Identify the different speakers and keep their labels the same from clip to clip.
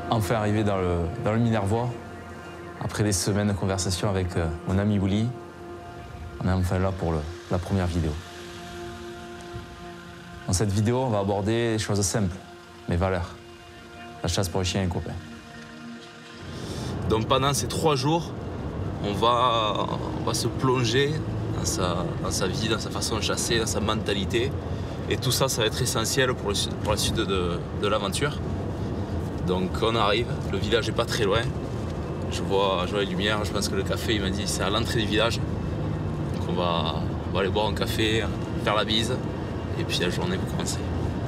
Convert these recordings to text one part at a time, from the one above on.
Speaker 1: Enfin arrivé dans le Minervois, après des semaines de conversation avec mon ami Willy, on est enfin là pour la première vidéo. Dans cette vidéo, on va aborder des choses simples, mes valeurs. La chasse pour les chiens et les copains. Donc pendant ces 3 jours, on va se plonger dans sa vie, dans sa façon de chasser, dans sa mentalité. Et tout ça, ça va être essentiel pour la suite de l'aventure. Donc on arrive, le village n'est pas très loin. Je vois les lumières, je pense que le café, il m'a dit, c'est à l'entrée du village. Donc on va aller boire un café, faire la bise, et puis la journée va commencer.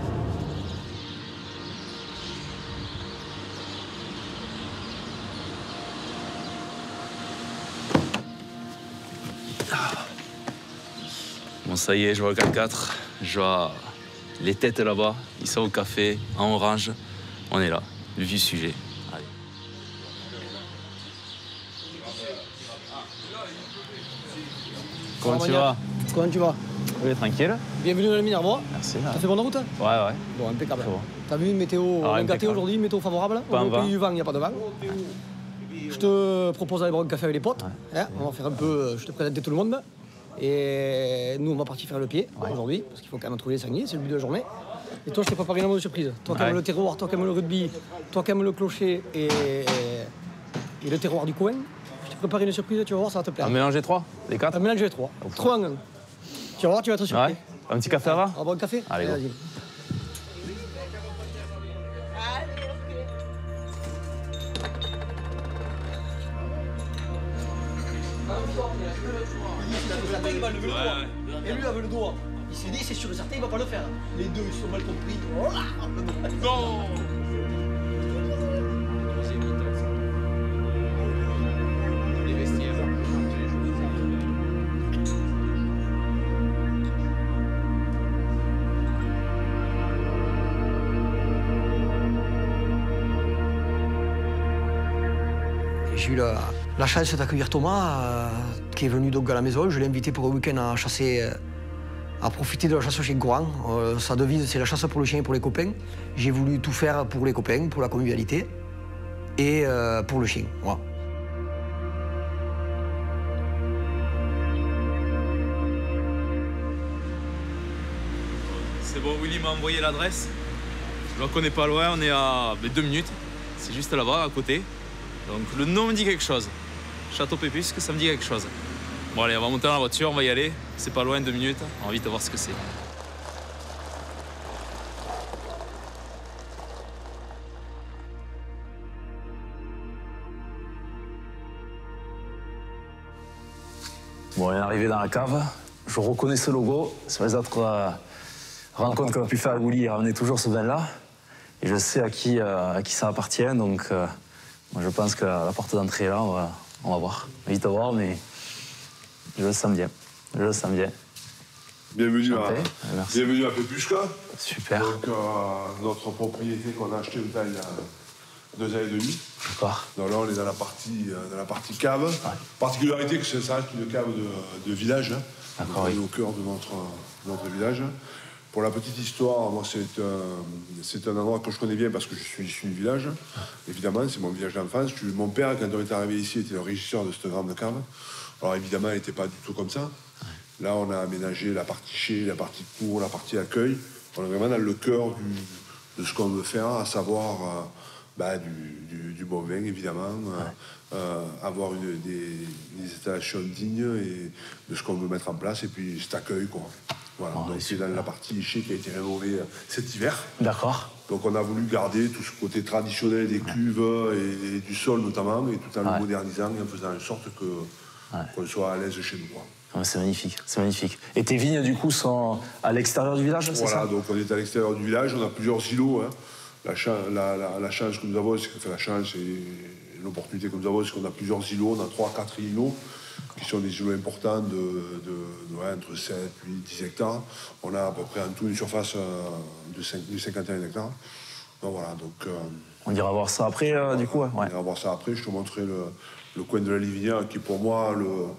Speaker 1: Bon, ça y est, je vois le 4x4, je vois les têtes là-bas, ils sont au café, en orange. On est là, le vif sujet. Allez. Comment tu vas?
Speaker 2: Comment tu vas?
Speaker 1: Oui, tranquille.
Speaker 2: Bienvenue dans le Minervois.
Speaker 1: Merci.
Speaker 2: T'as fait bonne route?
Speaker 1: Ouais.
Speaker 2: Bon, impeccable.
Speaker 1: Bon.
Speaker 2: T'as vu une météo gâtée aujourd'hui, météo favorable?
Speaker 1: Pas
Speaker 2: Au
Speaker 1: un vent.
Speaker 2: pays du vent, il n'y a pas de vent. Je te propose d'aller boire un café avec les potes.
Speaker 1: Ouais.
Speaker 2: Hein, on va faire un peu, je te présente tout le monde. Et nous, on va partir faire le pied aujourd'hui, parce qu'il faut quand même trouver les sangliers, c'est le but de la journée. Et toi, je t'ai préparé une bonne surprise. Toi qui aimes le terroir, toi qui aimes le rugby, toi qui aimes le clocher et le terroir du coin, je t'ai préparé une surprise, tu vas voir, ça va te plaire.
Speaker 1: Un mélange des 3, les 4?
Speaker 2: Un mélange des 3. 3 en 1. Tu vas voir, tu vas être surpris.
Speaker 1: Ouais. Un petit café avant?
Speaker 2: On va boire un café?
Speaker 1: Allez, go.
Speaker 2: Vas-y. Il va lever le doigt. Et lui avait le doigt. Il s'est dit, c'est sûr et certain, il va pas le faire. Les deux, ils sont mal compris. Oh là, non. Les vestiaires. J'ai eu la chance d'accueillir Thomas, qui est venu donc à la maison. Je l'ai invité pour un week-end à chasser, à profiter de la chasse chez Gouin. Sa devise, c'est la chasse pour le chien et pour les copains. J'ai voulu tout faire pour les copains, pour la convivialité et pour le chien. Voilà.
Speaker 1: C'est bon, Willy m'a envoyé l'adresse. Je la connais pas loin, on est à 2 minutes. C'est juste là-bas, à côté. Donc le nom me dit quelque chose. Château Pépusque, ça me dit quelque chose. Bon allez, on va monter dans la voiture, on va y aller. C'est pas loin, 2 minutes. On va vite voir ce que c'est. Bon, on est arrivé dans la cave. Je reconnais ce logo. Sur les autres rencontres qu'on a pu faire avec Willy, il ramenait toujours ce vin-là. Et je sais à qui ça appartient, donc moi je pense que la porte d'entrée est là, on va voir. Vite à voir, mais je le sens bien. Je le sens bien.
Speaker 3: Bienvenue à Pépusque.
Speaker 1: Super.
Speaker 3: Donc, notre propriété qu'on a achetée il y a 2 ans et demi.
Speaker 1: D'accord.
Speaker 3: Donc là, on est dans la partie cave. Ouais. Particularité que ça reste une cave de village.
Speaker 1: D'accord.
Speaker 3: On est au cœur de notre village. Pour la petite histoire, moi, c'est un endroit que je connais bien parce que je suis issu du village. Évidemment, c'est mon village d'enfance. Mon père, quand on est arrivé ici, était le régisseur de cette grande cave. Alors évidemment, elle n'était pas du tout comme ça. Là, on a aménagé la partie chai, la partie cour, la partie accueil. On est vraiment dans le cœur de ce qu'on veut faire, à savoir du bon vin, évidemment, avoir des installations dignes et de ce qu'on veut mettre en place, et puis cet accueil, quoi. Voilà, donc c'est dans la partie chai qui a été rénovée cet hiver.
Speaker 1: D'accord.
Speaker 3: Donc on a voulu garder tout ce côté traditionnel des cuves et du sol notamment, et tout en le modernisant et en faisant en sorte qu'on soit à l'aise chez nous, quoi.
Speaker 1: Ouais, c'est magnifique, c'est magnifique. Et tes vignes, du coup, sont à l'extérieur du village, c'est ça?
Speaker 3: Voilà, donc on est à l'extérieur du village, on a plusieurs îlots. Hein. La chance que nous avons, c'est la chance et l'opportunité que nous avons, c'est qu'on a plusieurs îlots, on a 3-4 îlots qui sont des îlots importants entre 7, 8, 10 hectares. On a à peu près en tout une surface de 51 hectares. Donc voilà, donc...
Speaker 1: on ira voir ça après, du coup, ouais.
Speaker 3: On ira voir ça après, je te montrerai le coin de la Livinière, qui est pour moi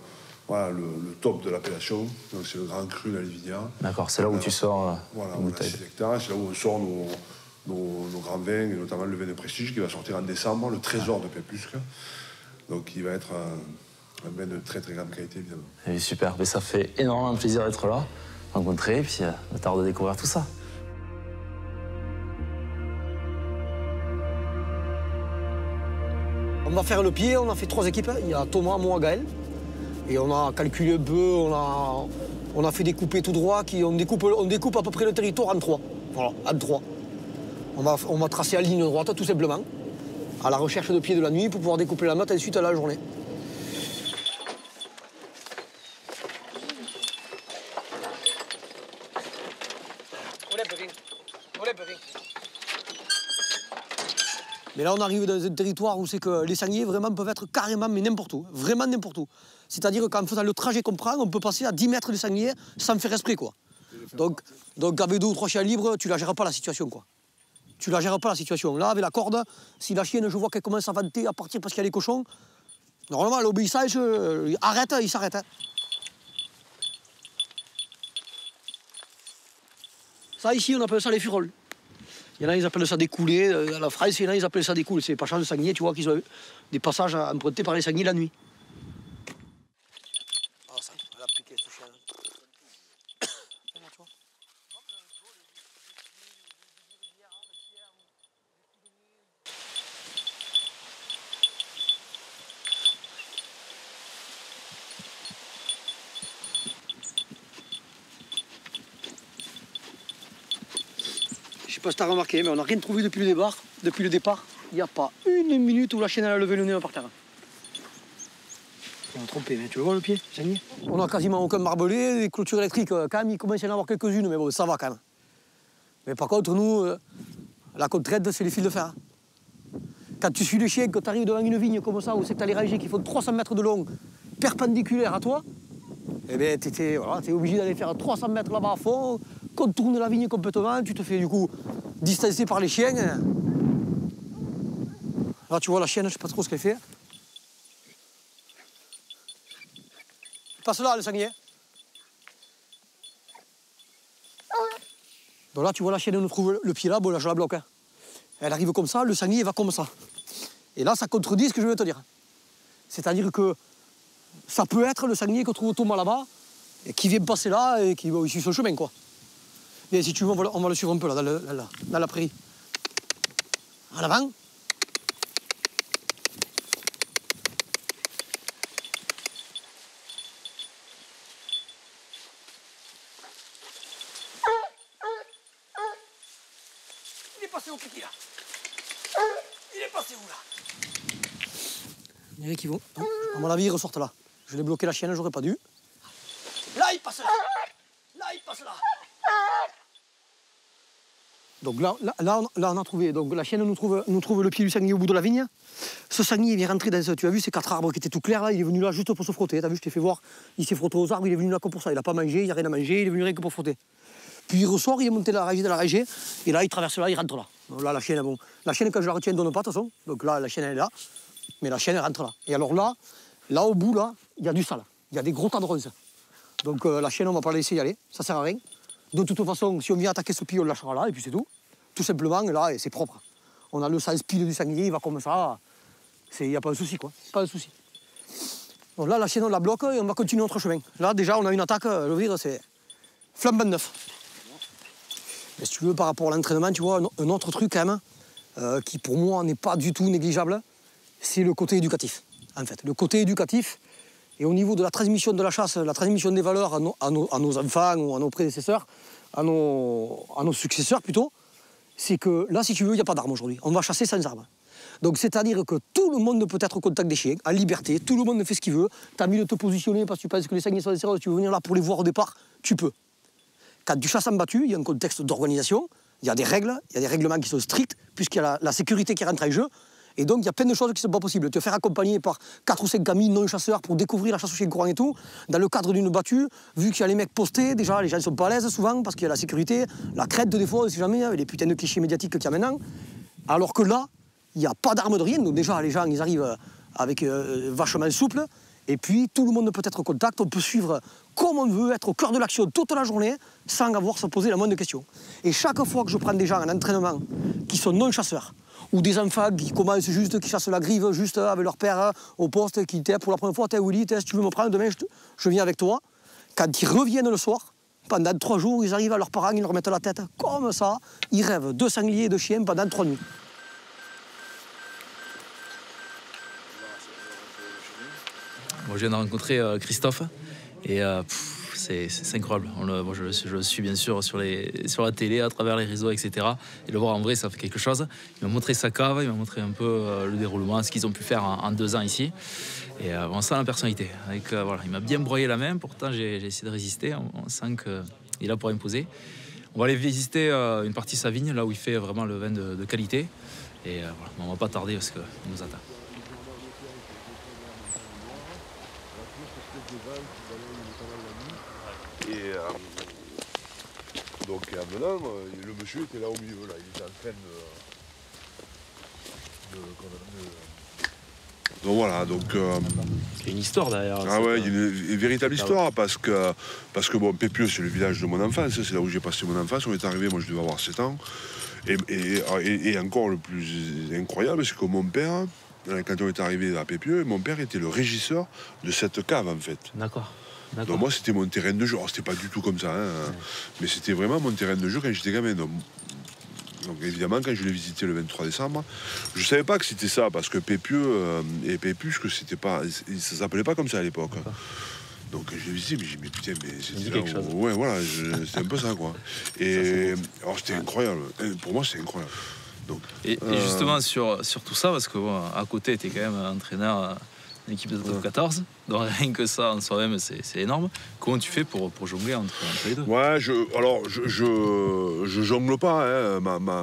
Speaker 3: le top de l'appellation. Donc c'est le grand cru de la Livinière.
Speaker 1: D'accord, c'est là où tu sors
Speaker 3: voilà, on a 6 hectares, c'est là où on sort nos grands vins, et notamment le vin de Prestige qui va sortir en décembre, le Trésor de Pépusque. Donc il va être un vin de très très grande qualité, évidemment.
Speaker 1: Et super, mais ça fait énormément plaisir d'être là, rencontrer, et puis de tarder de découvrir tout ça.
Speaker 2: On va faire le pied, on a fait 3 équipes. Il y a Thomas, moi, Gaël. Et on a calculé un peu, on a fait des coupés tout droit. On découpe à peu près le territoire en 3. Voilà, en 3. On va tracer la ligne droite, tout simplement, à la recherche de pieds de la nuit pour pouvoir découper la note ensuite à la journée. Mais là, on arrive dans un territoire où c'est que les sangliers vraiment peuvent être carrément, mais n'importe où, vraiment n'importe où. C'est-à-dire qu'en faisant le trajet qu'on prend, on peut passer à 10 mètres de sanglier sans faire esprit, quoi. Donc avec 2 ou 3 chiens libres, tu la gères pas la situation, quoi. Tu la gères pas la situation. Là, avec la corde, si la chienne, je vois qu'elle commence à vanter, à partir parce qu'il y a les cochons, normalement, l'obéissance, arrête, il s'arrête. Hein. Ça, ici, on appelle ça les furoles. Il y en a, ils appellent ça des coulées. À la France, il y en a, ils appellent ça des coulées. C'est les passages de sangliers, tu vois, qu'ils ont des passages empruntés par les sangliers la nuit. Ah, ça, elle a piqué, ce chien. Je sais pas si tu as remarqué, mais on n'a rien trouvé depuis le départ. Depuis le départ, il n'y a pas une minute où la chienne a levé le nez par terre. On a trompé, mais tu le vois le pied, sanglier. On n'a quasiment aucun barbelé, les clôtures électriques, quand même, il commence à y en avoir quelques-unes, mais bon, ça va quand même. Mais par contre, nous, la contrainte, c'est les fils de fer. Quand tu suis le chien, que tu arrives devant une vigne comme ça, où c'est que tu as les rangées qui font 300 mètres de long, perpendiculaires à toi, eh bien, tu es obligé d'aller faire 300 mètres là-bas à fond, contourner la vigne complètement, tu te fais du coup distancer par les chiens. Là, tu vois la chienne, je sais pas trop ce qu'elle fait. Passe là, le sanglier. Donc là, tu vois la chienne nous trouve le pied là, bon là, je la bloque. Hein. Elle arrive comme ça, le sanglier va comme ça. Et là, ça contredit ce que je veux te dire. C'est-à-dire que ça peut être le sanglier que trouve Thomas là-bas, et qui vient passer là et qui suit son chemin, quoi. Et si tu veux, on va le suivre un peu là, dans la prairie. En avant. Il est passé au kiki là. Il est passé où là? Il y en a qui vont. À mon avis, ils ressortent là. Je l'ai bloqué la chienne, j'aurais pas dû. Là, il passe là. Là, il passe là. Donc là, on a trouvé. Donc la chienne nous trouve le pied du sanglier au bout de la vigne. Ce sanglier vient rentrer dans ce. Tu as vu ces 4 arbres qui étaient tout clairs là. Il est venu là juste pour se frotter. Tu as vu, je t'ai fait voir. Il s'est frotté aux arbres. Il est venu là que pour ça. Il n'a pas mangé. Il n'y a rien à manger. Il est venu rien que pour frotter. Puis il ressort. Il est monté dans la rangée. Et là, il traverse là. Il rentre là. Donc là, la chienne, bon. La chienne, quand je la retiens, elle ne donne pas de toute façon. Donc là, la chienne, elle est là. Mais la chienne, elle rentre là. Et alors là au bout là, il y a du sale. Il y a des gros tas de ronces. Donc la chienne, on ne va pas la laisser y aller. Ça sert à rien. De toute façon, si on vient attaquer ce pied, on le lâchera là. Et puis c'est tout. Tout simplement, là, c'est propre. On a le sens pile du sanglier, il va comme ça. Il n'y a pas de souci, quoi. Pas de souci. Donc là, la chienne, on la bloque et on va continuer notre chemin. Là, déjà, on a une attaque, le vire, c'est flambant neuf. Mais si tu veux, par rapport à l'entraînement, tu vois, un autre truc, quand même, qui pour moi n'est pas du tout négligeable, c'est le côté éducatif, en fait. Le côté éducatif, et au niveau de la transmission de la chasse, la transmission des valeurs à nos enfants ou à nos prédécesseurs, à nos successeurs plutôt, c'est que là, si tu veux, il n'y a pas d'armes aujourd'hui. On va chasser sans armes. Donc, c'est-à-dire que tout le monde peut être au contact des chiens, en liberté, tout le monde fait ce qu'il veut. Tu as envie de te positionner parce que tu penses que les sangliers sont des sérieux, tu veux venir là pour les voir au départ, tu peux. Quand tu chasses en battu, il y a un contexte d'organisation, il y a des règles, il y a des règlements qui sont stricts, puisqu'il y a la sécurité qui rentre en jeu. Et donc, il y a plein de choses qui ne sont pas possibles. Te faire accompagner par 4 ou 5 amis non-chasseurs pour découvrir la chasse au chien courant et tout, dans le cadre d'une battue, vu qu'il y a les mecs postés, déjà, les gens ne sont pas à l'aise souvent, parce qu'il y a la sécurité, la crainte des fois, on ne sait jamais, avec les putains de clichés médiatiques qu'il y a maintenant. Alors que là, il n'y a pas d'armes de rien. Donc déjà, les gens, ils arrivent avec vachement souple. Et puis, tout le monde peut être en contact. On peut suivre comme on veut, être au cœur de l'action toute la journée, sans avoir à se poser la moindre question. Et chaque fois que je prends des gens en entraînement qui sont non-chasseurs. Ou des enfants qui commencent juste, qui chassent la grive juste avec leur père au poste, qui étaient pour la première fois, Willy, si tu veux me prendre, demain je viens avec toi. Quand ils reviennent le soir, pendant 3 jours, ils arrivent à leurs parents, ils leur mettent la tête comme ça. Ils rêvent de sangliers et de chiens pendant 3 nuits.
Speaker 1: Moi, je viens de rencontrer Christophe et c'est incroyable. Moi, je le suis bien sûr sur la télé, à travers les réseaux, etc. Et le voir en vrai, ça fait quelque chose. Il m'a montré sa cave, il m'a montré un peu le déroulement, ce qu'ils ont pu faire en 2 ans ici. Et on sent la personnalité. Voilà, il m'a bien broyé la main, pourtant j'ai essayé de résister. On sent qu'il est là pour imposer. On va aller visiter une partie de sa vigne, là où il fait vraiment le vin de qualité. Et voilà, on ne va pas tarder parce qu'il nous attend.
Speaker 3: Et donc en venant, le monsieur était là au milieu, là. Il était en train donc voilà, donc...
Speaker 1: Il y a une histoire derrière.
Speaker 3: Ah ouais, il y a une véritable histoire, parce que bon, Pépieux, c'est le village de mon enfance, c'est là où j'ai passé mon enfance. On est arrivé, moi je devais avoir 7 ans. Et encore le plus incroyable, c'est que mon père, quand on est arrivé à Pépieux, mon père était le régisseur de cette cave, en fait.
Speaker 1: D'accord.
Speaker 3: Donc moi, c'était mon terrain de jeu. Alors, c'était pas du tout comme ça, hein, mais c'était vraiment mon terrain de jeu quand j'étais gamin. Donc évidemment, quand je l'ai visité le 23 décembre, je savais pas que c'était ça, parce que Pépieux et Pépusque, c'était pas, ça s'appelait pas comme ça à l'époque. Donc je l'ai visité, mais j'ai dit, mais putain, mais c'était là où... Ouais, voilà, c'était un peu ça, quoi. Et alors, c'était incroyable. Pour moi, c'était incroyable. Donc,
Speaker 1: et justement, sur tout ça, parce que à côté, tu es quand même entraîneur d'une équipe de top 14, donc rien que ça en soi-même, c'est énorme. Comment tu fais pour jongler entre les deux?
Speaker 3: Ouais, je jongle pas. Hein.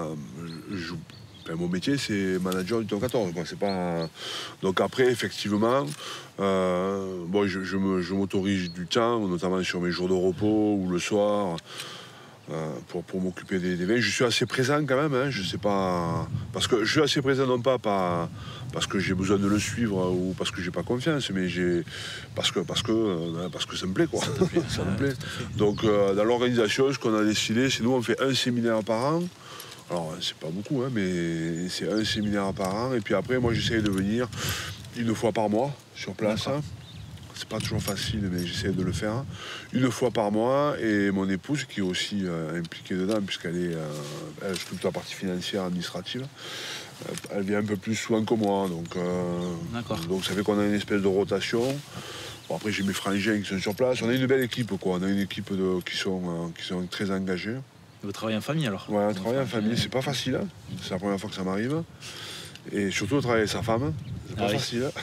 Speaker 3: Mon métier, c'est manager du top 14. Quoi. C'est pas... Donc après, effectivement, bon, je m'autorise du temps, notamment sur mes jours de repos ou le soir. Pour m'occuper des vins. Je suis assez présent quand même, hein, je sais pas... Parce que je suis assez présent, non pas parce que j'ai besoin de le suivre ou parce que j'ai pas confiance, mais parce que ça me plaît, quoi. Ça me plaît. Donc dans l'organisation, ce qu'on a décidé, c'est nous, on fait un séminaire par an. Alors c'est pas beaucoup, hein, mais c'est un séminaire par an. Et puis après, moi, j'essaie de venir 1 fois par mois sur place. C'est pas toujours facile, mais j'essaie de le faire 1 fois par mois. Et mon épouse, qui est aussi impliquée dedans, puisqu'elle est toute la partie financière, administrative, elle vient un peu plus souvent que moi. Donc ça fait qu'on a une espèce de rotation. Bon, après, j'ai mes frangins qui sont sur place. On a une belle équipe, quoi. On a une équipe qui sont très engagés.
Speaker 1: Vous travaillez en famille, alors?
Speaker 3: Ouais, travailler en famille, c'est pas facile. Hein. C'est la première fois que ça m'arrive. Et surtout, travailler avec sa femme, c'est pas facile. Hein.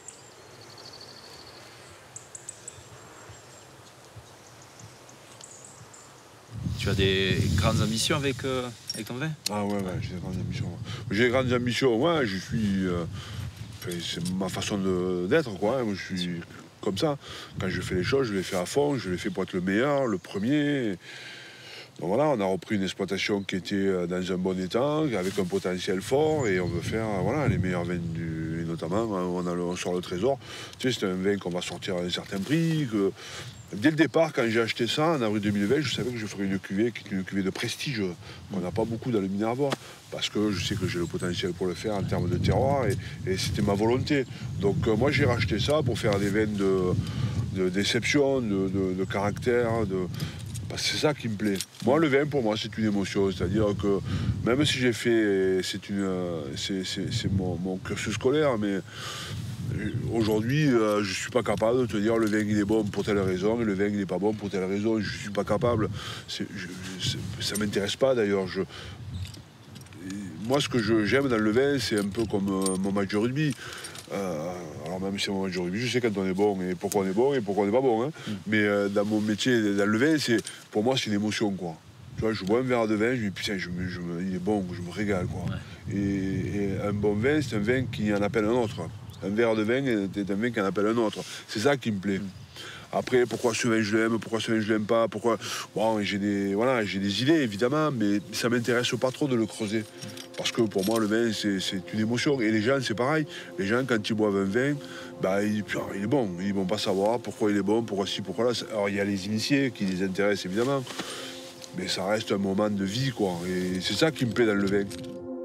Speaker 1: Tu as des grandes ambitions avec ton vin?
Speaker 3: Ah ouais, j'ai des grandes ambitions. J'ai des grandes ambitions, ouais, je suis... c'est ma façon d'être, quoi. Moi, je suis comme ça. Quand je fais les choses, je les fais à fond, je les fais pour être le meilleur, le premier. Donc voilà, on a repris une exploitation qui était dans un bon état, avec un potentiel fort, et on veut faire les meilleurs vins et notamment, on sort le trésor. Tu sais, c'est un vin qu'on va sortir à un certain prix. Dès le départ, quand j'ai acheté ça, en avril 2020, je savais que je ferais une cuvée qui est une cuvée de prestige, qu'on n'a pas beaucoup dans le Minervois, parce que je sais que j'ai le potentiel pour le faire en termes de terroir, et c'était ma volonté. Donc moi, j'ai racheté ça pour faire des vins de déception, de caractère, parce que c'est ça qui me plaît. Moi, le vin, pour moi, c'est une émotion. C'est-à-dire que même si j'ai fait... C'est mon cursus scolaire, mais aujourd'hui, je ne suis pas capable de te dire le vin, il est bon pour telle raison, et le vin, il n'est pas bon pour telle raison. Je ne suis pas capable. Ça ne m'intéresse pas, d'ailleurs. Moi, ce que j'aime dans le vin, c'est un peu comme mon match de rugby. Alors même si c'est mon match de rugby, je sais quand on est bon et pourquoi on est bon et pourquoi on n'est pas bon. Hein. Mais dans mon métier, dans le vin, pour moi, c'est une émotion, quoi. Tu vois, je bois un verre de vin, je me dis putain, il est bon, je me régale, quoi. Ouais. Et un bon vin, c'est un vin qui en appelle un autre. Un verre de vin est un vin qui en appelle un autre. C'est ça qui me plaît. Après, pourquoi ce vin je l'aime, pourquoi ce vin je l'aime pas, pourquoi... Bon, j'ai des idées, évidemment, mais ça m'intéresse pas trop de le creuser. Parce que pour moi, le vin, c'est une émotion. Et les gens, c'est pareil. Les gens, quand ils boivent un vin, il est bon. Ils vont pas savoir pourquoi il est bon, pourquoi ci, pourquoi là. Alors, il y a les initiés qui les intéressent, évidemment. Mais ça reste un moment de vie, quoi. Et c'est ça qui me plaît dans le vin.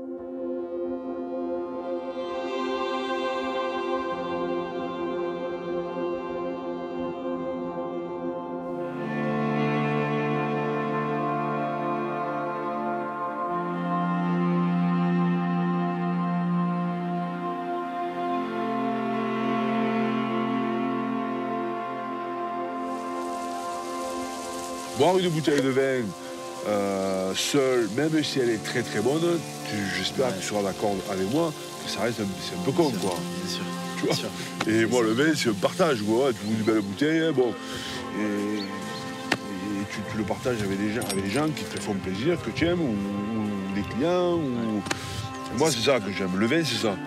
Speaker 3: Boire une bouteille de vin seule, même si elle est très très bonne, j'espère que tu seras d'accord avec moi, que ça reste c'est un peu con, quoi.
Speaker 1: Bien sûr.
Speaker 3: Tu vois. Et moi, le vin, c'est un partage, quoi. Tu veux une belle bouteille, hein, bon. Et tu le partages avec les gens qui te font plaisir, que tu aimes, ou des clients. Ou... Moi, c'est ça que j'aime. Le vin, c'est ça.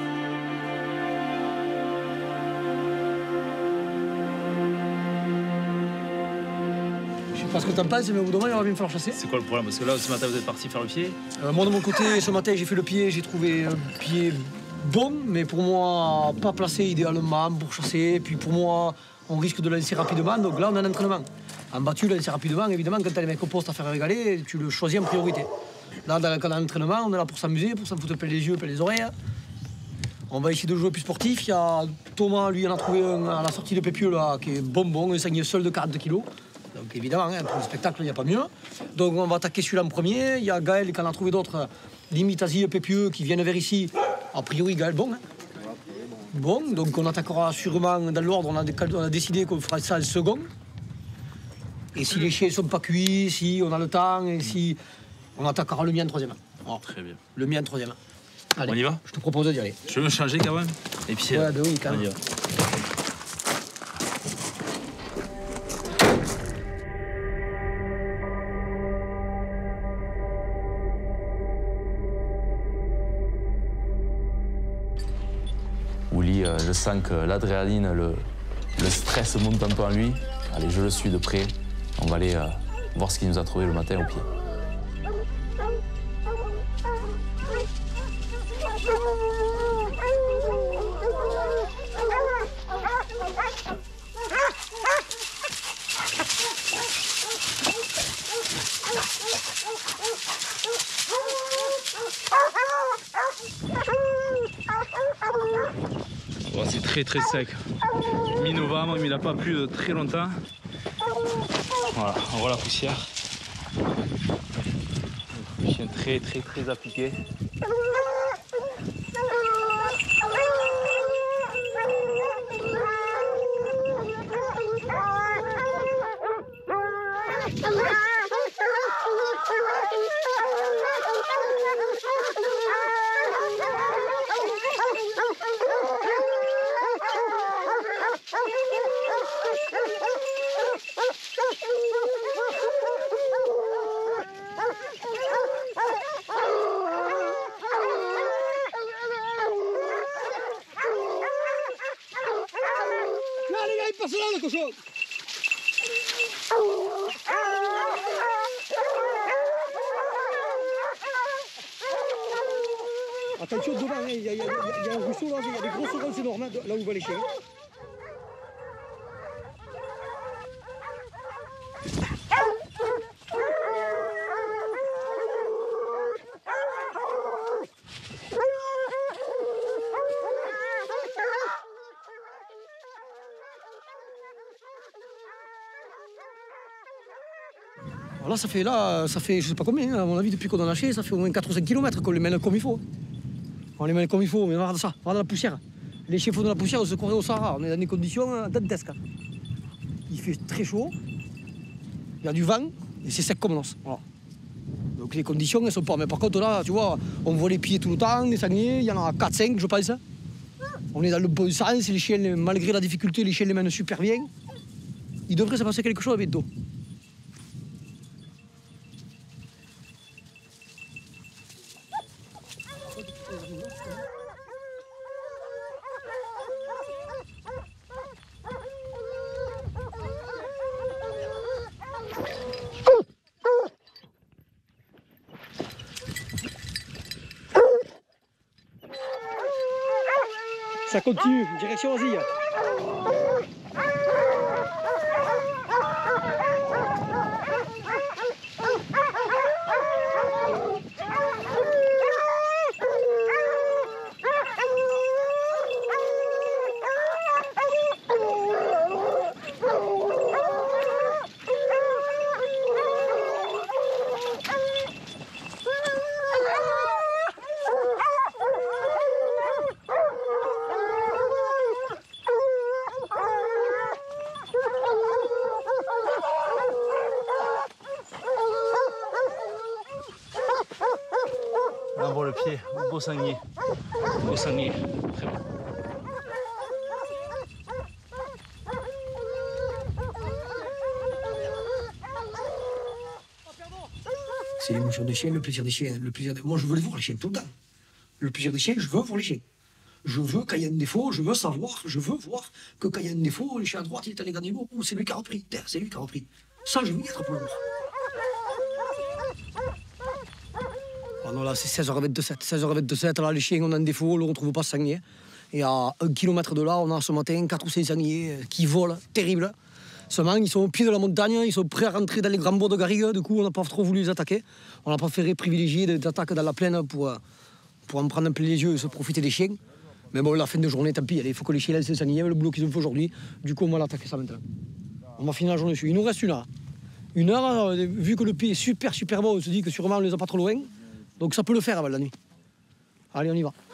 Speaker 2: Parce que t'en penses, mais au bout d'un moment, il va bien me falloir chasser.
Speaker 1: C'est quoi le problème? Parce que là, ce matin, vous êtes parti faire le pied.
Speaker 2: Moi, de mon côté, ce matin, j'ai fait le pied, j'ai trouvé un pied bon, mais pour moi, pas placé idéalement pour chasser. Puis pour moi, on risque de lancer rapidement, donc là, on est en entraînement. En battu, lancer rapidement, évidemment, quand t'as les mecs au poste à faire régaler, tu le choisis en priorité. Là, quand on est en entraînement, on est là pour s'amuser, pour s'en foutre plein les yeux, plein les oreilles. On va essayer de jouer plus sportif. Il y a Thomas, lui, en a trouvé un à la sortie de Pépieux, là, qui est bon, un saigneux seul de 40 kilos. Donc évidemment, hein, pour le spectacle, il n'y a pas mieux. Donc on va attaquer celui-là en premier. Il y a Gaël qui en a trouvé d'autres, limite Asie, Pépieux, qui viennent vers ici. A priori, Gaël, bon. Hein. Bon, donc on attaquera sûrement dans l'ordre. On a décidé qu'on fera ça en second. Et si les chiens ne sont pas cuits, si on a le temps, et si on attaquera le mien en troisième.
Speaker 1: Oh, très bien.
Speaker 2: Le mien en troisième. Allez,
Speaker 1: on y va?
Speaker 2: Je te propose d'y aller.
Speaker 1: Je veux me changer quand même. Et puis,
Speaker 2: ouais, ben oui, quand même.
Speaker 1: Willy, je sens que l'adrénaline, le stress monte un peu en lui. Allez, je le suis de près. On va aller voir ce qu'il nous a trouvé le matin au pied. Oh, c'est très sec. Mi-novembre, mais il n'a pas plu très longtemps. Voilà, on voit la poussière. Le chien très appliqué.
Speaker 2: Là, les gars, il passe là, le cochon. Attention devant, il y a un ruisseau là, il y a des grosses ronces énormes là où vont les chiens. Alors là, ça fait, je sais pas combien, à mon avis, depuis qu'on en a lâché, ça fait au moins 4 ou 5 km qu'on les mène comme il faut. On les mène comme il faut, mais regarde ça, regarde la poussière. Les chiens font de la poussière, on se croirait au Sahara, on est dans des conditions dantesques. Il fait très chaud, il y a du vent, et c'est sec comme l'os. Voilà. Donc les conditions, elles sont pas. Mais par contre, là, tu vois, on voit les pieds tout le temps, les sangliers, il y en a 4-5, je pense. On est dans le bon sens, les chiens, malgré la difficulté, les chiens les mènent super bien. Il devrait se passer quelque chose avec d'eau. Ça continue, direction Asie.
Speaker 4: On voit le pied, beau sanglier. Beau sanglier, très bon.
Speaker 2: C'est l'émotion des chiens, le plaisir des chiens. Moi, je veux les voir, les chiens, tout le temps. Le plaisir des chiens, je veux voir les chiens. Je veux, quand il y a un défaut, je veux savoir, je veux voir que quand il y a un défaut, le chien à droite, il est allé gagner l'eau, c'est lui qui a repris. C'est lui qui a repris. Ça, je veux y être pour le voir. Ah non, là, c'est 16h27. 16h27, là, les chiens, on a un défaut, on ne le retrouve pas sanglier. Et à 1 kilomètre de là, on a ce matin 4 ou 5 sangliers qui volent, terrible. Seulement, ils sont au pied de la montagne, ils sont prêts à rentrer dans les grands bois de garrigues. Du coup, on n'a pas trop voulu les attaquer. On a préféré privilégier des attaques dans la plaine pour en prendre un peu les yeux et se profiter des chiens. Mais bon, la fin de journée, tant pis, il faut que les chiens laissent les sangliers, le boulot qu'ils ont fait aujourd'hui. Du coup, on va l'attaquer ça maintenant. On va finir la journée dessus. Il nous reste 1 heure. 1 heure, vu que le pied est super bon, on se dit que sûrement on ne les a pas trop loin. Donc ça peut le faire avant la nuit. Allez, on y va.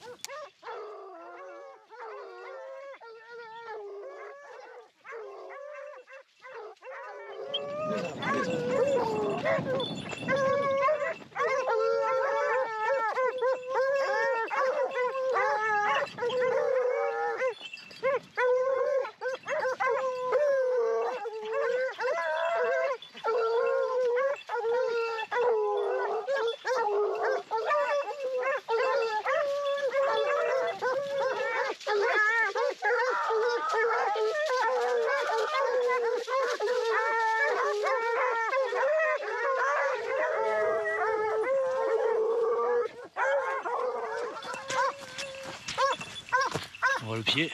Speaker 4: On voit le pied.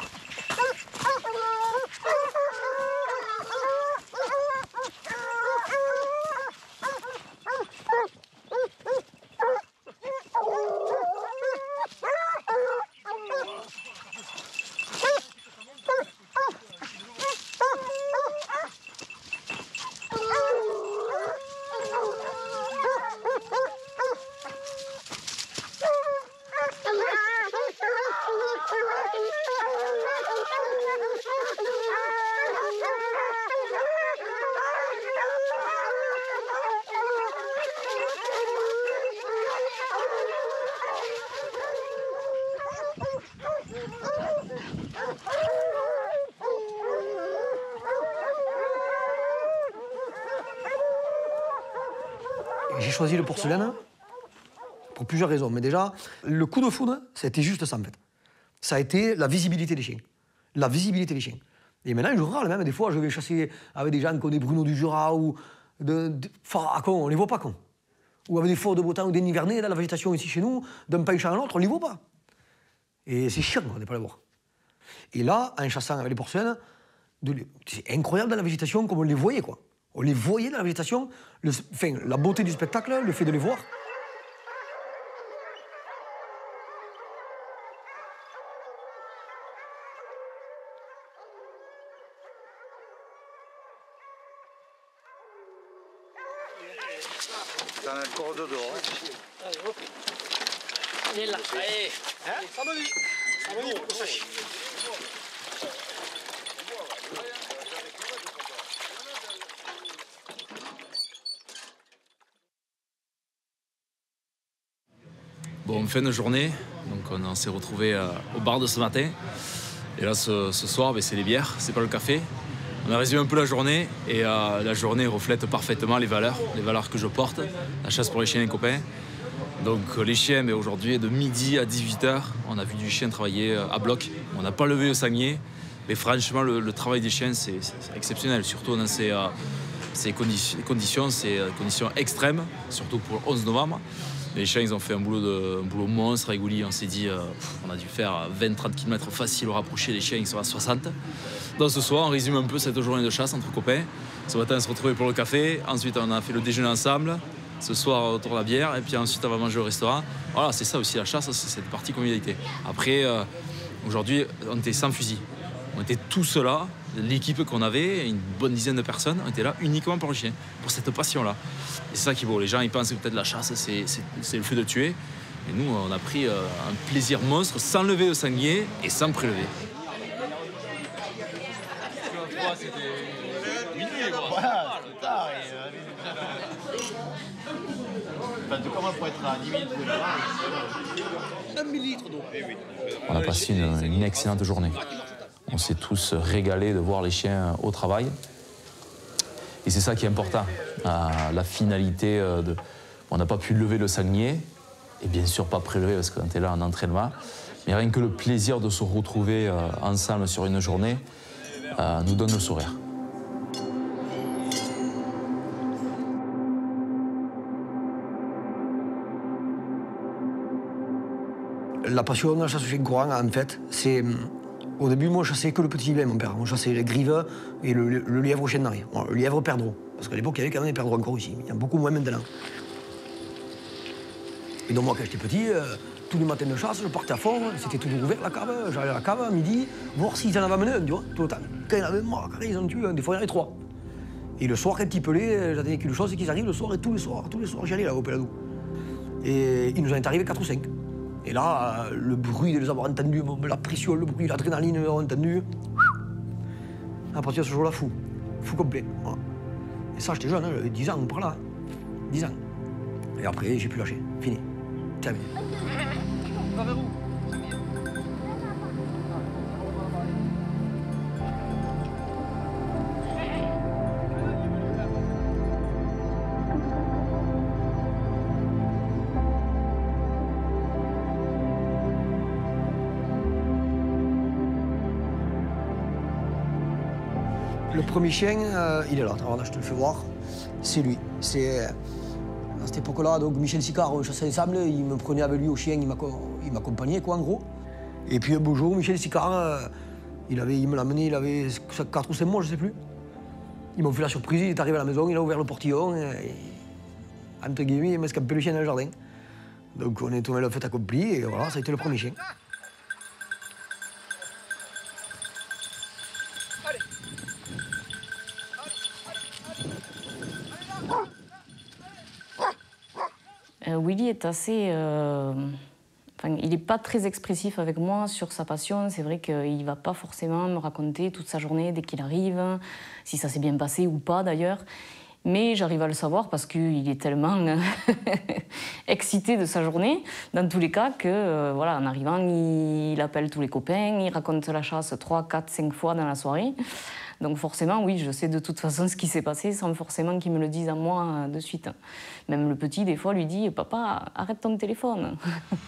Speaker 4: J'ai choisi le porcelaine pour plusieurs raisons. Mais déjà, le coup de foudre, ça a été juste ça en fait. Ça a été la visibilité des chiens. La visibilité des chiens. Et maintenant, je râle même. Des fois, je vais chasser avec des gens qui ont des Bruno du Jura ou à con, on les voit pas con. Ou avec des forts de Bretagne ou des Nivernais, dans la végétation ici chez nous, d'un penchant à l'autre, on les voit pas. Et c'est chiant de ne pas les voir. Et là, en chassant avec les porcelaines, c'est incroyable dans la végétation comme on les voyait, quoi. On les voyait dans la végétation, la beauté du spectacle, le fait de les voir.
Speaker 5: T'en as encore deux dehors.
Speaker 2: Allez, hop. Il est là. Allez. Hein? Ça me dit. Ça me dit pour que ça chie.
Speaker 1: Bon, fin de journée, donc on s'est retrouvés au bar de ce matin. Et là, ce soir, c'est les bières, c'est pas le café. On a résumé un peu la journée et la journée reflète parfaitement les valeurs que je porte, la chasse pour les chiens et les copains. Donc les chiens, aujourd'hui, de midi à 18h, on a vu du chien travailler à bloc. On n'a pas levé le sanglier, mais franchement, le travail des chiens, c'est exceptionnel, surtout dans ces conditions extrêmes, surtout pour le 11 novembre. Les chiens, ils ont fait un boulot monstre avec Gouli. On s'est dit, on a dû faire 20-30 km facile au rapprocher. Les chiens, ils sont à 60. Donc ce soir, on résume un peu cette journée de chasse entre copains. Ce matin, on s'est retrouvés pour le café. Ensuite, on a fait le déjeuner ensemble. Ce soir, autour de la bière. Et puis ensuite, on va manger au restaurant. Voilà, c'est ça aussi la chasse, c'est cette partie convivialité. Après, aujourd'hui, on était sans fusil. On était tous là. L'équipe qu'on avait, une bonne dizaine de personnes, on était là uniquement pour le chien, pour cette passion-là. Et c'est ça qui est beau. Les gens, ils pensent que peut-être la chasse, c'est le fait de tuer. Et nous, on a pris un plaisir monstre sans lever le sanglier et sans prélever.
Speaker 5: Comment pour être à 10 minutes de là?
Speaker 4: 1 millilitre d'eau.
Speaker 1: On a passé une excellente journée. On s'est tous régalés de voir les chiens au travail. Et c'est ça qui est important. La finalité, on n'a pas pu lever le sanglier, et bien sûr pas prélever parce qu'on était là en entraînement. Mais rien que le plaisir de se retrouver ensemble sur une journée nous donne le sourire.
Speaker 4: La passion de la chasse au chien courant, en fait, c'est... Au début, moi, je chassais que le petit gibier, mon père. Moi, je chassais les grives et le lièvre au chien d'arrêt. Le lièvre perdreau. Parce qu'à l'époque, il y avait quand même des perdreaux encore ici. Il y en a beaucoup moins maintenant. Et donc, moi, quand j'étais petit, tous les matins de chasse, je partais à fond. C'était toujours ouvert, la cave. J'allais à la cave à midi, voir s'ils en avaient amené un, tu vois, tout le temps. Quand il y en avait moi, quand ils en tuent un, des fois, il y en avait 3. Et le soir, quand ils pelaient, j'attendais qu'une chose, c'est qu'ils arrivent le soir, et tous les soirs, j'y allais là, au Péladou. Et il nous en est arrivé 4 ou 5. Et là, le bruit de les avoir entendus, la pression, le bruit, l'adrénaline de les avoir entendus. À partir de ce jour-là, fou complet. Voilà. Et ça, j'étais jeune, hein, j'avais 10 ans par là. 10 ans. Et après, j'ai pu lâcher. Fini. Terminé. On va vers où ? Le premier chien, il est là. Alors là, je te le fais voir. C'est lui. C'est à cette époque-là, donc Michel Sicard, on chassait ensemble. Il me prenait avec lui au chien, il m'accompagnait, quoi, en gros. Et puis un beau jour, Michel Sicard, il me l'a amené, il avait 4 ou 5 mois, je sais plus. Ils m'ont fait la surprise, il est arrivé à la maison, il a ouvert le portillon. Et, entre guillemets, il m'a escampé le chien dans le jardin. Donc on est tombé le fait accompli, et voilà, ça a été le premier chien.
Speaker 6: Willy est assez... il n'est pas très expressif avec moi sur sa passion. C'est vrai qu'il ne va pas forcément me raconter toute sa journée dès qu'il arrive, si ça s'est bien passé ou pas d'ailleurs. Mais j'arrive à le savoir parce qu'il est tellement excité de sa journée, dans tous les cas, que voilà, en arrivant, il appelle tous les copains, il raconte la chasse 3, 4, 5 fois dans la soirée. Donc forcément, oui, je sais de toute façon ce qui s'est passé sans forcément qu'il me le dise à moi de suite. Même le petit, des fois, lui dit « Papa, arrête ton téléphone ».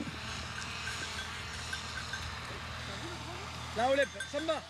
Speaker 4: Là, Olep, ça me va.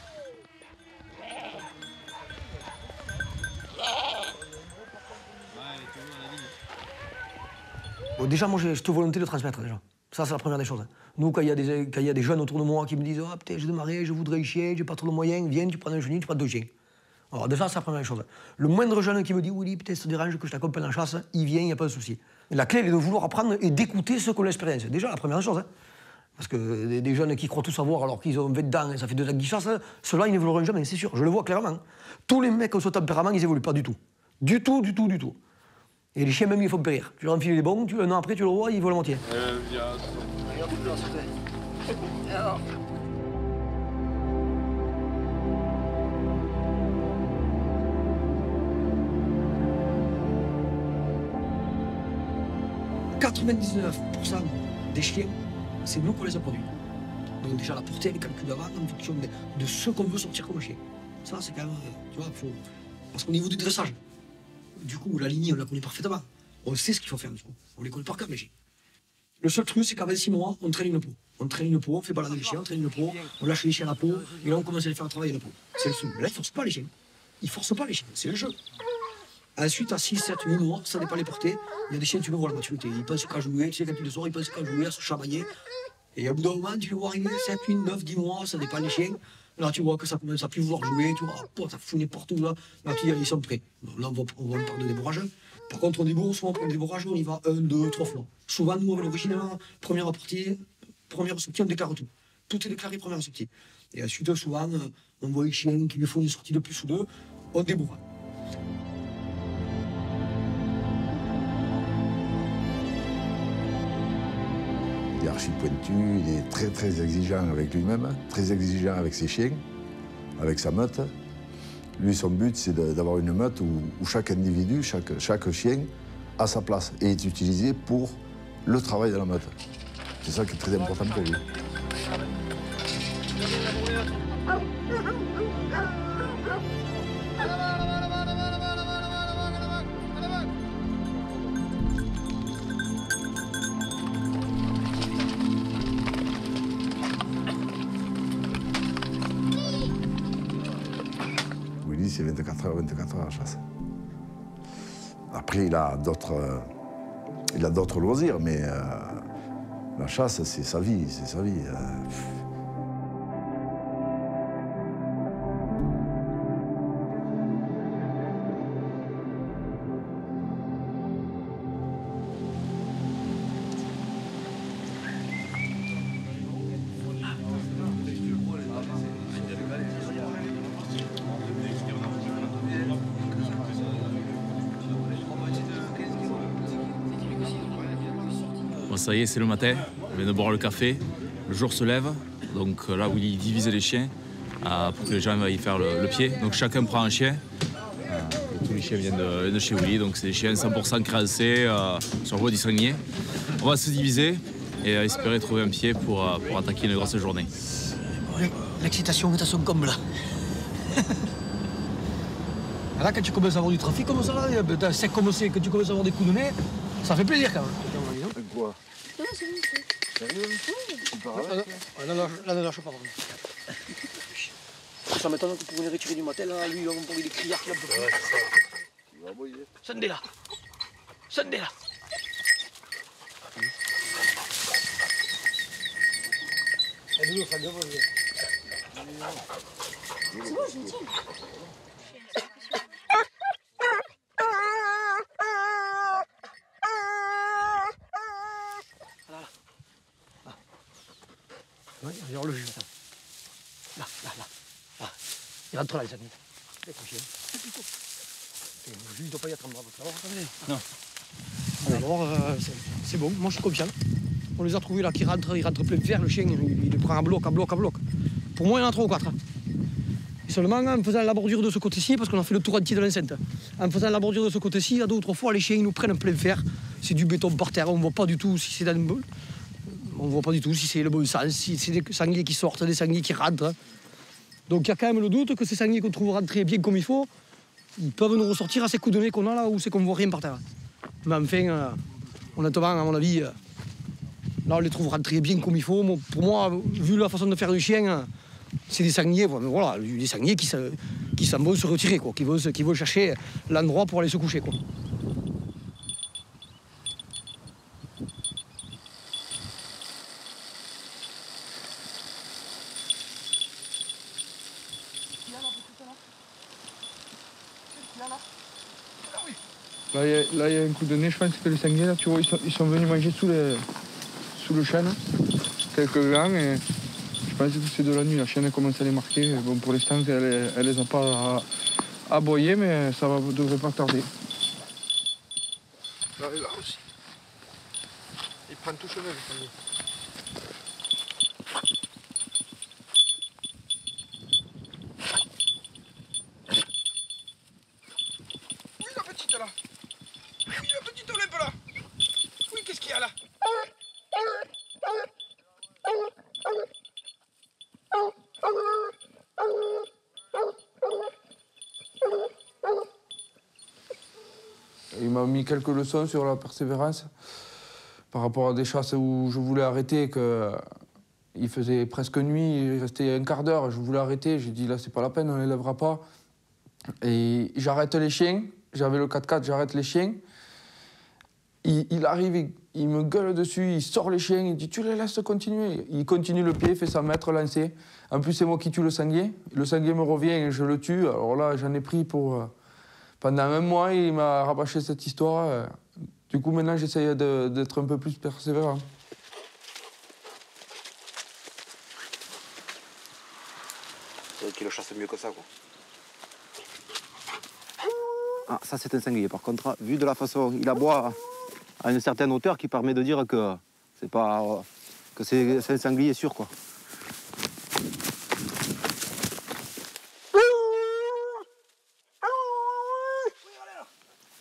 Speaker 4: Bon, déjà, moi, j'ai cette volonté de transmettre, déjà. Ça, c'est la première des choses. Nous, quand il y a des jeunes autour de moi qui me disent « Ah, putain, j'ai démarré, je voudrais un chien, j'ai pas trop de moyens, viens, tu prends un chenille, tu prends 2 chiens. » Alors déjà, c'est la première des choses. Le moindre jeune qui me dit « Oui, putain, ça te dérange que je t'accompagne en chasse », il vient, il n'y a pas de souci. La clé, elle est de vouloir apprendre et d'écouter ceux qui ont l'expérience. Déjà, la première des choses. Hein. Parce que des jeunes qui croient tout savoir alors qu'ils ont 20 ans et ça fait 2 ans qu'ils chassent, ceux-là, ils n'évolueront jamais, c'est sûr. Je le vois clairement. Tous les mecs qui ont ce tempérament, ils n'évoluent pas du tout. Du tout. Et les chiens, même, ils font périr. Tu leur enfiles les bons, un an après, tu le vois, ils volent à moitié. Alors. 99% des chiens, c'est nous qu'on les a produits. Donc déjà la portée, elle est calculée avant en fonction de ce qu'on veut sortir comme chien. Ça, c'est quand même, tu vois, faut... Parce qu'au niveau du dressage, du coup, la lignée, on la connaît parfaitement. On sait ce qu'il faut faire, du coup. On les connaît par cœur, les chiens. Le seul truc, c'est qu'à 26 mois, on traîne une peau. On fait balader les chiens, on traîne une peau, on lâche les chiens à la peau, et là, on commence à les faire travailler la peau. C'est le seul. Mais là, ils ne forcent pas les chiens. Ils forcent pas les chiens, c'est le jeu. Ensuite, à 6, 7, 8 mois, ça dépend les portées. Il y a des chiens, tu le vois la maturité. Ils pensent qu'à jouer, tu sais, quand ils le soir, ils pensent qu'à jouer, à se chamailler. Et au bout d'un moment, tu le vois arriver 7, 8, 9, 10 mois, ça dépend des chiens. Là, tu vois que ça commence à plus vouloir jouer, tu vois, ça fout n'importe où, là. Là, tu dis, ils sont prêts. Là, on va parler de débourrage. Par contre, on débourre, souvent pour le débourrage, on y va 1, 2, 3 fois. Souvent, nous, avec l'origine, première sortie, on déclare tout. Tout est déclaré première sortie. Et ensuite, souvent, on voit les chiens qui lui font une sortie de plus ou deux, on débourre.
Speaker 7: Il est archi pointu, il est très très exigeant avec lui-même, très exigeant avec ses chiens, avec sa meute. Lui, son but, c'est d'avoir une meute où chaque individu, chaque chien à sa place et est utilisé pour le travail de la meute. C'est ça qui est très important pour lui. Willy, c'est 24 heures à la chasse. Après, il a d'autres loisirs, mais la chasse, c'est sa vie, c'est sa vie.
Speaker 1: Bon, ça y est, c'est le matin, on vient de boire le café, le jour se lève, donc là où il divise les chiens pour que les gens aillent faire le pied. Donc chacun prend un chien, tous les chiens viennent de chez Willy, donc c'est des chiens 100% créancés sur voie du sanglier. On va se diviser et espérer trouver un pied pour attaquer une grosse journée.
Speaker 4: L'excitation est à son comble là. Là, quand tu commences à avoir du trafic comme ça, là, c'est comme c'est que tu commences à avoir des coups de nez, ça fait plaisir quand même.
Speaker 7: Quoi?
Speaker 4: Là, ne lâche pas. Ça m'étonne que pour les retirer du matin, là, lui, on pourrait les criards là.
Speaker 7: Il va aboyer.
Speaker 4: Sunday là. Sunday là.
Speaker 8: C'est bon, je me tiens.
Speaker 4: Regarde le jus, attends. Là. Il rentre là, les amis. Le jus, il ne doit pas y être en bas. Non. Alors, c'est bon, moi je suis confiant. On les a trouvés là qui rentrent, ils rentrent plein de fer, le chien, il les prend à bloc. Pour moi, il y en a 3 ou 4. Et seulement en faisant la bordure de ce côté-ci, parce qu'on a fait le tour entier de l'enceinte, en faisant la bordure de ce côté-ci, il y a 2 ou 3 fois, les chiens ils nous prennent plein fer. C'est du béton par terre, on ne voit pas du tout si c'est dans le bon. On ne voit pas du tout si c'est le bon sens, si c'est des sangliers qui sortent, des sangliers qui rentrent. Donc il y a quand même le doute que ces sangliers qu'on trouve rentrer bien comme il faut, ils peuvent nous ressortir à ces coups de nez qu'on a là où c'est qu'on ne voit rien par terre. Mais enfin, honnêtement, à mon avis, là on les trouve rentrer bien comme il faut. Pour moi, vu la façon de faire du chien, c'est des sangliers, voilà, des sangliers qui s'en vont se retirer, quoi, qui vont chercher l'endroit pour aller se coucher, quoi.
Speaker 9: Là, il y a un coup de nez, je pense que les sangliers, là, tu vois, ils sont venus manger sous le chêne, quelques glands, et je pense que c'est de la nuit, la chienne commence à les marquer. Bon, pour l'instant, elle les a pas aboyés, mais ça devrait pas tarder. Là aussi. Il prend tout chemin, le sanglier. Il m'a mis quelques leçons sur la persévérance par rapport à des chasses où je voulais arrêter, il faisait presque nuit, il restait un quart d'heure, je voulais arrêter, j'ai dit là c'est pas la peine, on ne les lèvera pas. Et j'arrête les chiens, j'avais le 4x4, j'arrête les chiens. Il arrive, il me gueule dessus, il sort les chiens, il dit tu les laisses continuer. Il continue le pied, fait 100 mètres, lancé. En plus c'est moi qui tue le sanglier me revient et je le tue. Alors là j'en ai pris pour... Pendant un mois, il m'a rabâché cette histoire. Du coup, maintenant, j'essaye d'être un peu plus persévérant.
Speaker 10: C'est qu'il le chasse mieux que ça, quoi.
Speaker 11: Ah, ça, c'est un sanglier. Par contre, vu de la façon il aboie à une certaine hauteur, qui permet de dire que c'est pas que c'est un sanglier sûr, quoi.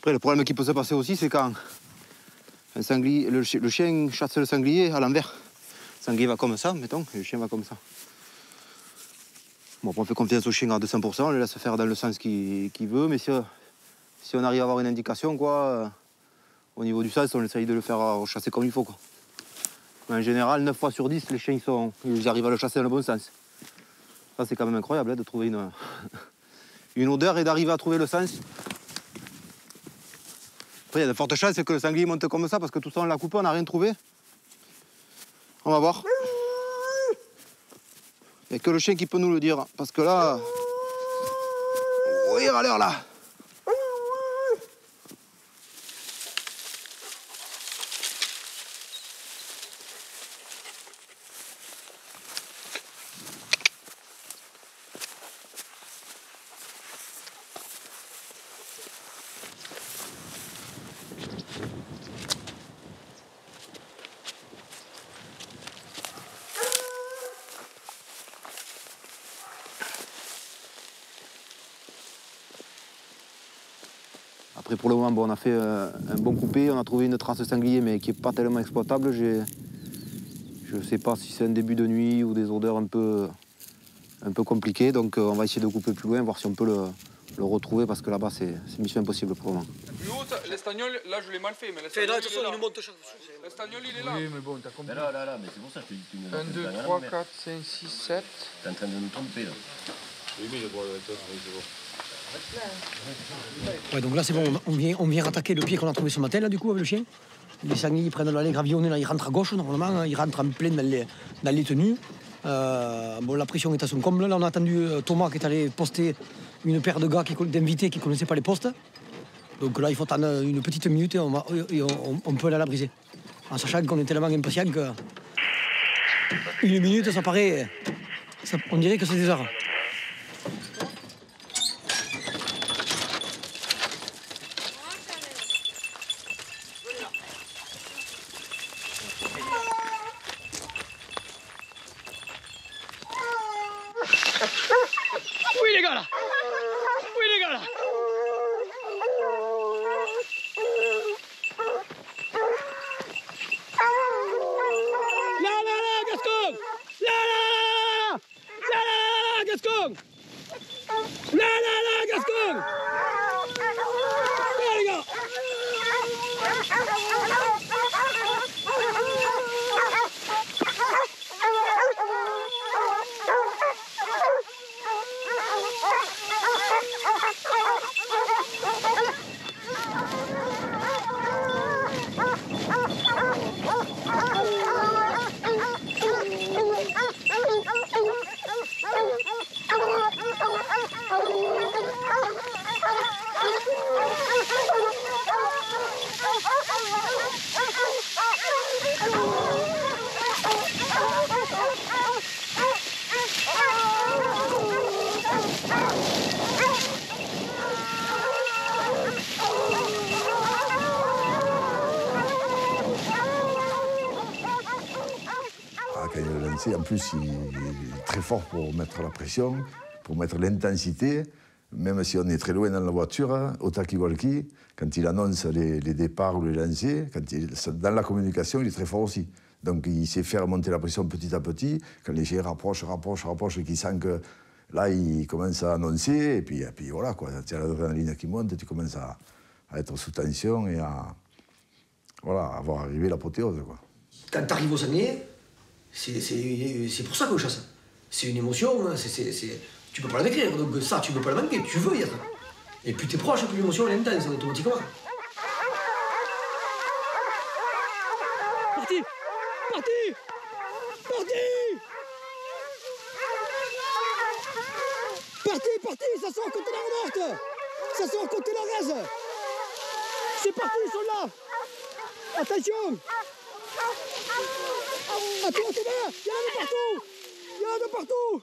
Speaker 11: Après, le problème qui peut se passer aussi, c'est quand un sanglier, le chien chasse le sanglier à l'envers. Le sanglier va comme ça, mettons, et le chien va comme ça. Bon, on fait confiance au chien à 200%, on le laisse faire dans le sens qu'il veut, mais si on arrive à avoir une indication, quoi, au niveau du sens, on essaye de le faire chasser comme il faut, quoi. Mais en général, 9 fois sur 10, les chiens ils arrivent à le chasser dans le bon sens. Ça, c'est quand même incroyable, hein, de trouver une odeur et d'arriver à trouver le sens. Après, il y a de fortes chances que le sanglier monte comme ça, parce que tout ça, on l'a coupé, on n'a rien trouvé. On va voir. Il n'y a que le chien qui peut nous le dire, parce que là... Oui, à l'heure, là. Après, pour le moment, bon, on a fait un bon coupé, on a trouvé une trace sanglier, mais qui n'est pas tellement exploitable. Je ne sais pas si c'est un début de nuit ou des odeurs un peu compliquées, donc on va essayer de couper plus loin, voir si on peut le retrouver, parce que là-bas, c'est mission impossible pour le moment.
Speaker 9: Plus haut, l'espagnol, là, je l'ai mal fait, mais l'espagnol, il est là. L'espagnol, il est là. Oui, mais bon, t'as compris.
Speaker 5: Là, mais c'est pour ça que je te dis que tu me
Speaker 9: 1, 2, 3, 4, 5, 6, 7.
Speaker 5: T'es en train de nous tromper, là.
Speaker 3: Oui, mais je vois le tête, oui, c'est bon.
Speaker 4: Ouais, donc là c'est bon, on vient rattaquer le pied qu'on a trouvé ce matin là du coup avec le chien. Les sangliers ils prennent l'allée gravillonnée, là ils rentrent à gauche normalement, hein, ils rentrent en plein dans les tenues. Bon, la pression est à son comble, là on a attendu Thomas qui est allé poster une paire de gars, d'invités qui ne connaissaient pas les postes. Donc là il faut attendre une petite minute et on peut aller la briser. En sachant qu'on est tellement impatients que une minute ça paraît, on dirait que c'est des heures. Oui les gars là! Oui les gars là! Là là là Gascon! Là là là là Gascon! Là là là Gascon! Là les gars!
Speaker 7: Quand il est lancé, en plus, il est très fort pour mettre la pression, pour mettre l'intensité. Même si on est très loin dans la voiture, au talkie-walkie, quand il annonce les départs ou les lancers, dans la communication, il est très fort aussi. Donc il sait faire monter la pression petit à petit. Quand les chiens rapprochent, et qu'il sent que là, il commence à annoncer, et puis voilà, quoi. Tu as l'adrénaline qui monte, tu commences à être sous tension et à voir arriver l'apothéose, quoi.
Speaker 4: Quand tu arrives au sanglier, c'est pour ça que je chasse. C'est une émotion, tu peux pas la décrire, donc ça tu peux pas le manquer, tu veux y être. Et plus t'es proche, plus l'émotion elle est intense automatiquement. Parti! Parti! Parti! Parti! Ça sort côté la remorque! Ça sort côté la raise! C'est parti, ils sont là! Attention! Attends, il y en a de partout! Il y en a de partout!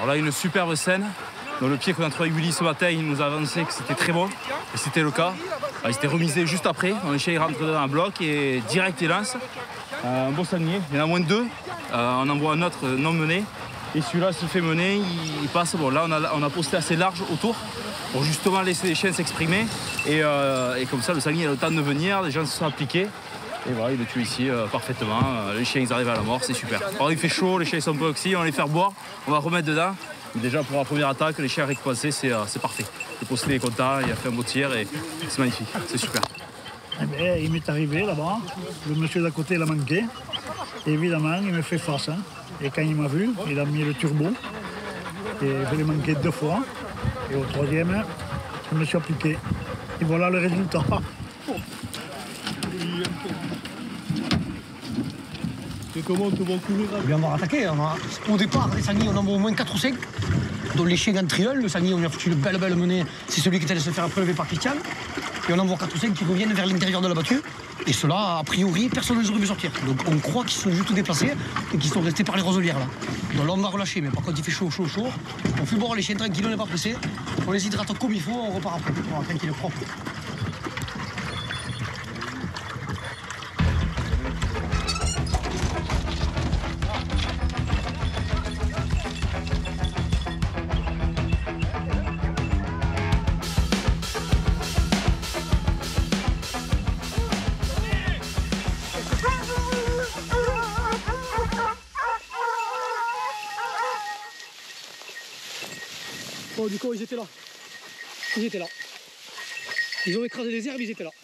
Speaker 1: Alors là, une superbe scène. Dans le pied qu'on a trouvé avec Willy ce matin, il nous a annoncé que c'était très bon. Et c'était le cas. Il s'était remisé juste après. Le chien il rentre dans un bloc et direct il lance. Un beau sanglier. Il y en a moins de 2. On envoie un autre non mené. Et celui-là se fait mener, il passe. Bon, là, on a posté assez large autour pour justement laisser les chiens s'exprimer. Et comme ça, le sanglier a le temps de venir, les gens se sont appliqués. Et voilà, il le tue ici parfaitement. Les chiens, ils arrivent à la mort, c'est super. Alors, il fait chaud, les chiens ils sont un peu oxy, on va les faire boire, on va remettre dedans. Mais déjà, pour la première attaque, les chiens récompensés, c'est parfait. Le postelet est content, il a fait un beau tir et c'est magnifique, c'est super.
Speaker 8: Eh bien, il m'est arrivé là-bas, le monsieur d'à côté l'a manqué. Et évidemment, il me fait face. Hein. Et quand il m'a vu, il a mis le turbo. Et je l'ai manqué 2 fois. Et au 3e, je me suis appliqué. Et voilà le résultat.
Speaker 12: Et comment on va courir?
Speaker 4: On va attaquer. Au départ, les sangliers, on en voit au moins 4 ou 5. Dont les chiens en triole. Le sanglier, on lui a foutu une belle menée. C'est celui qui est allé se faire prélever par Christian. Et on en voit 4 ou 5 qui reviennent vers l'intérieur de la battue. Et ceux-là, a priori, personne ne les aurait vu sortir. Donc on croit qu'ils sont juste déplacés et qu'ils sont restés par les roselières là. Donc là, on va relâcher. Mais par contre, il fait chaud. On fait boire les chiens tranquilles, on n'est pas pressé. On les hydrate comme il faut, on repart après. On va tranquille, propre. Oh, du coup, ils étaient là. Ils ont écrasé les herbes, ils étaient là.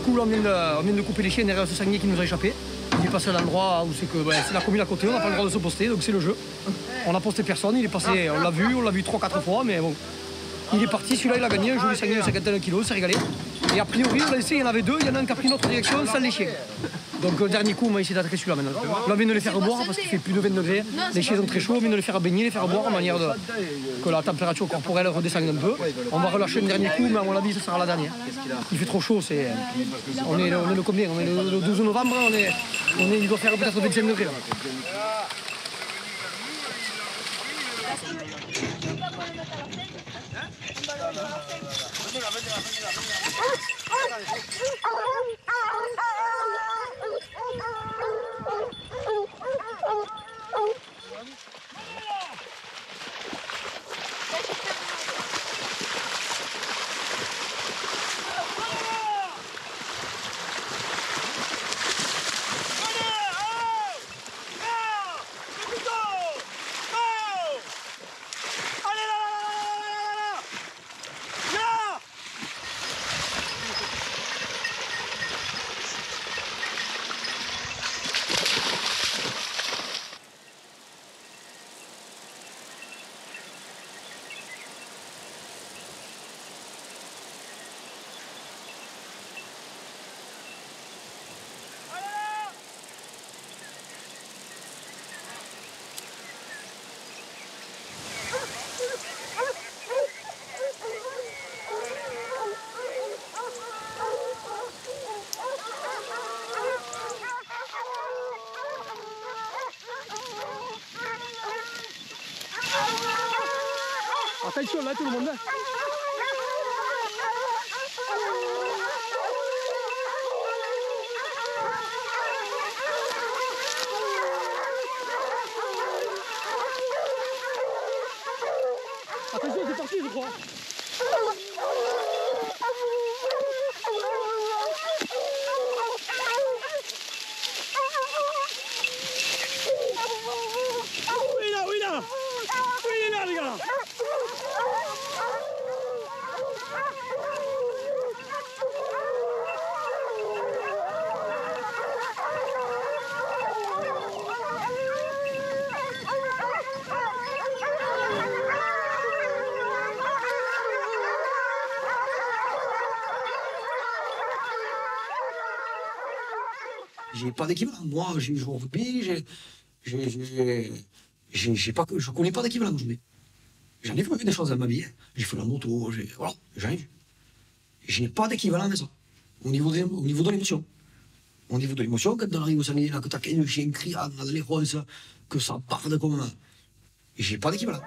Speaker 4: coup, là, on vient de couper les chiens derrière ce sanglier qui nous a échappé. Il est passé à l'endroit où c'est que c'est la commune à côté, on n'a pas le droit de se poster, donc c'est le jeu. On a posté personne, il est passé, on l'a vu 3-4 fois, mais bon. Il est parti, celui-là il a gagné, un joli sanglier de 51 kg, c'est régalé. Et a priori, on l'a laissé, il y en avait deux, il y en a un qui a pris notre direction sans les chiens. Donc le dernier coup, on va essayer d'attaquer celui-là maintenant. Là, on vient de les faire boire parce qu'il fait plus de 20 degrés. Les chiens sont très chauds, on vient de les faire baigner, les faire boire en manière que la température corporelle redescende un peu. On va relâcher un dernier coup, mais à mon avis, ce sera la dernière. Il fait trop chaud, on est le combien? On est le 12 novembre, il doit faire peut-être 25 degrés. Là. Attention là tout le monde. Attention, c'est parti je crois. Oui là les gars. J'ai pas d'équivalent. Moi, j'ai joué au rugby, je connais pas d'équivalent aujourd'hui. J'en ai vu des choses dans ma vie. J'ai fait la moto, voilà, j'en ai vu. Je n'ai pas d'équivalent à ça. Au niveau de l'émotion. Au niveau de l'émotion, quand on arrive au sanglier, que t'as qu'un chien criant dans les ronces, que ça barde comme... J'ai pas d'équivalent.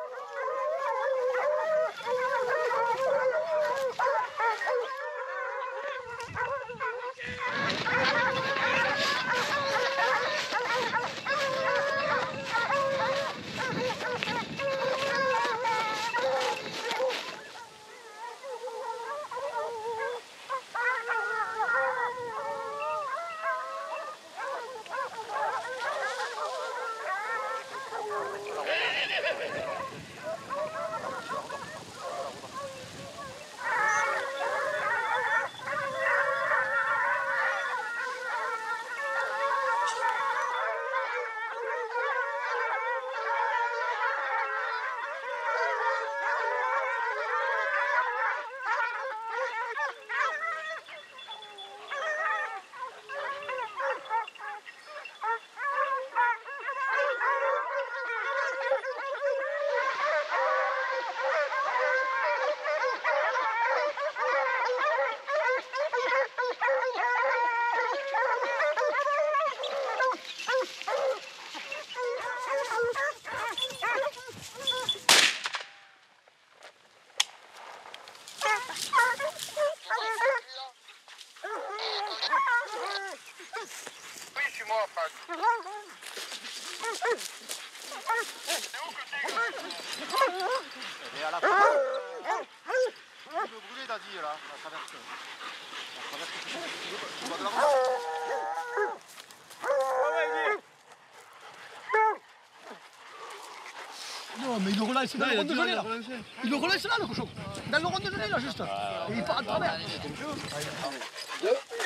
Speaker 4: Non, mais il le relâche dans le rond de gelée là. Il le relâche là le cochon. Dans le rond de gelée là juste. Et il part à travers.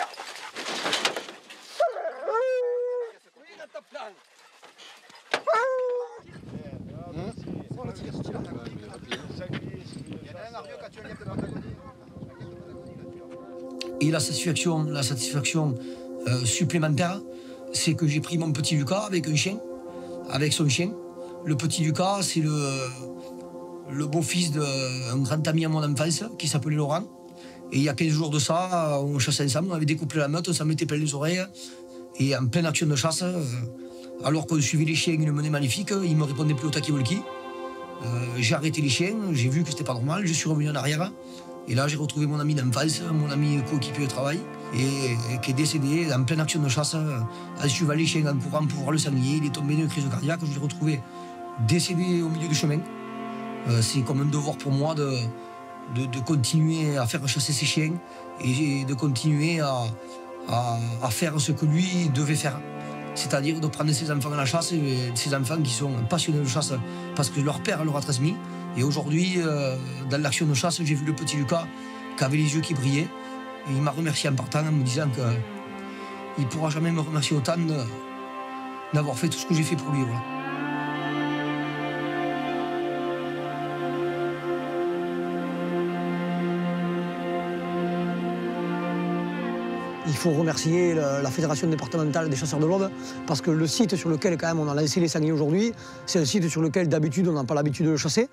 Speaker 4: Et la satisfaction supplémentaire, c'est que j'ai pris mon petit Lucas avec un chien, avec son chien. Le petit Lucas, c'est le beau-fils d'un grand ami à mon enfance qui s'appelait Laurent. Et il y a 15 jours de ça, on chassait ensemble, on avait découplé la meute, on s'en mettait plein les oreilles. Et en pleine action de chasse, alors qu'on suivait les chiens, une menée magnifique, il ne me répondait plus au talkie-walkie. J'ai arrêté les chiens, j'ai vu que c'était pas normal, je suis revenu en arrière. Et là, j'ai retrouvé mon ami d'enfance, mon ami coéquipier de travail, et qui est décédé en pleine action de chasse, en suivant les chiens en courant pour voir le sanglier. Il est tombé d'une crise cardiaque, je l'ai retrouvé décédé au milieu du chemin. C'est comme un devoir pour moi de continuer à faire chasser ces chiens et de continuer à faire ce que lui devait faire. C'est-à-dire de prendre ses enfants à la chasse, et ses enfants qui sont passionnés de chasse parce que leur père leur a transmis. Et aujourd'hui, dans l'action de chasse, j'ai vu le petit Lucas qui avait les yeux qui brillaient. Et il m'a remercié en partant en me disant qu'il ne pourra jamais me remercier autant d'avoir fait tout ce que j'ai fait pour lui. Voilà. Il faut remercier la Fédération départementale des chasseurs de l'Aude parce que le site sur lequel quand même on a lancé les sangliers aujourd'hui, c'est un site sur lequel d'habitude on n'a pas l'habitude de chasser.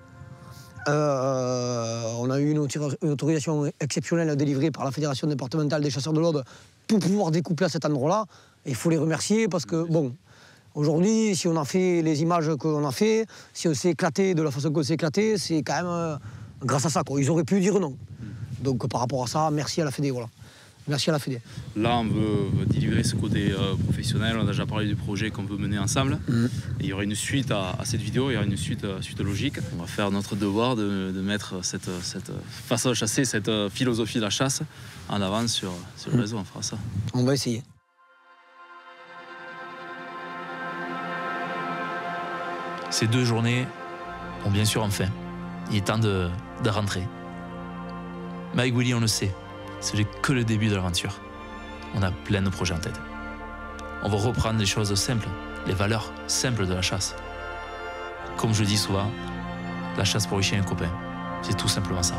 Speaker 4: On a eu une autorisation exceptionnelle délivrée par la Fédération départementale des chasseurs de l'Aude pour pouvoir découpler à cet endroit-là. Il faut les remercier parce que, bon, aujourd'hui, si on a fait les images qu'on a fait, si on s'est éclaté de la façon qu'on s'est éclaté, c'est quand même grâce à ça, quoi. Ils auraient pu dire non. Donc par rapport à ça, merci à la Fédé, voilà. Merci à la Fédé.
Speaker 1: Là, on veut délivrer ce côté professionnel. On a déjà parlé du projet qu'on veut mener ensemble. Et il y aura une suite à cette vidéo, il y aura une suite logique. On va faire notre devoir de mettre cette façon de chasser, cette philosophie de la chasse en avant sur le réseau. On fera ça.
Speaker 4: On va essayer.
Speaker 13: Ces 2 journées ont bien sûr enfin. Il est temps de rentrer. Mais avec Willy, on le sait. Ce n'est que le début de l'aventure. On a plein de projets en tête. On va reprendre les choses simples, les valeurs simples de la chasse. Comme je dis souvent, la chasse pour les chiens et copains, c'est tout simplement ça.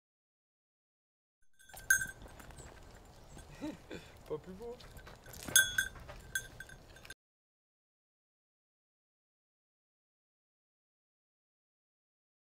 Speaker 9: Pas plus beau.